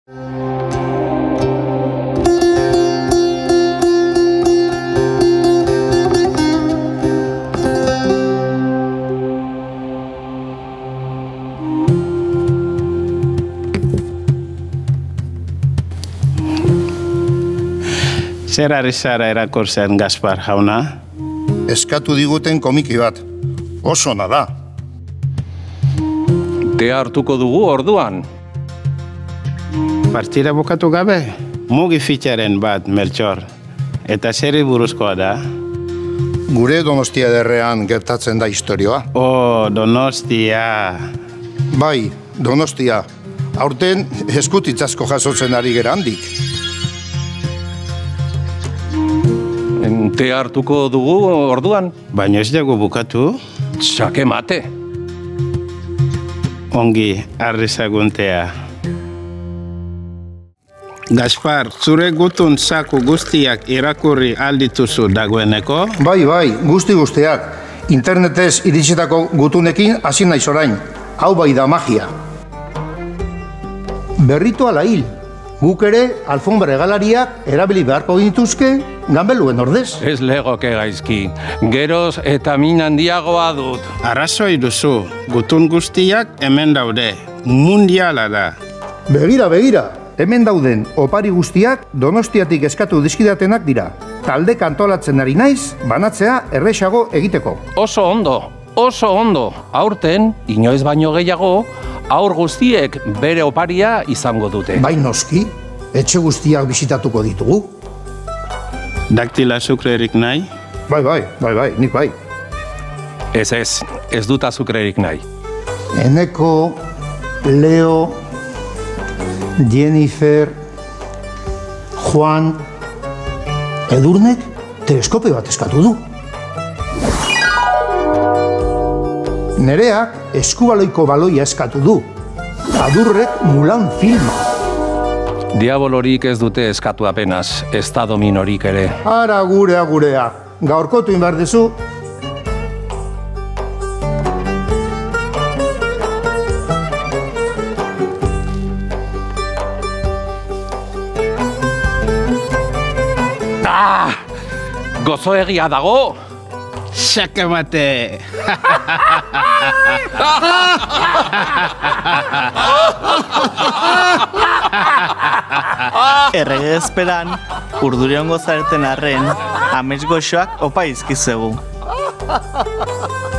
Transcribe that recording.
Zer ari zara erakurtzen, Gaspar jauna? Eskatu diguten komiki bat. Oso ona da. Tea hartuko dugu orduan. Partida bukatu gabe? Mugi fitxaren bat, Melchor. Eta zeri buruzkoa da? Gure Donostia ederrean gertatzen da istorioa. Oh, Donostia. Bai, Donostia. Aurten eskutitzasko jasotzen ari gera handik. Tea hartuko dugu orduan. Baina ez dugu bukatu? Txake mate. Ongi, arrezaguntea. Gaspar, zure gutun saku guztiak irakurri aldituzu dagoeneko? Bai, guztiak. Internetez iritsitako gutunekin hasi naiz orain. Hau bai da magia. Berritu ala hil. Guk ere alfombra hegalariak erabili beharko gintuzke ganbeluen ordez. Ez legoke gaizki. Geroz eta min handiagoa dut. Arrazoi duzu, gutun guztiak hemen daude. Mundiala da. Begira. Hemen dauden opari guztiak Donostiatik eskatu dizkidatenak dira. Talde kantolatzen ari naiz, banatzea erresago egiteko. Oso ondo. Aurten, inoiz baino gehiago, aur guztiek bere oparia izango dute. Bai noski, etxe guztiak bisitatuko ditugu. Daktila azukrerik nahi? Bai, nik bai. Ez dut azukrerik nahi. Eneko, Leo, Jennifer, Juan, Edurnek teleskope bat eskatu du. Nereak eskubaloiko baloia eskatu du. Adurrek Mulan filma. Diabolorik ez dute eskatu apenas, ez da dominorik ere. Ara gurea. Gaurkotu inbar dezu. Gozoegia dago! Xake mate! Errege ezperan, urduriongo zareten arren, amets goxoak opa izkizegu.